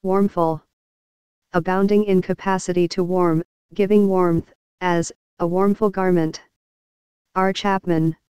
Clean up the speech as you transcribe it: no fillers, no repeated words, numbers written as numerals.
Warmful. Abounding in capacity to warm, giving warmth, as, a warmful garment. R. Chapman.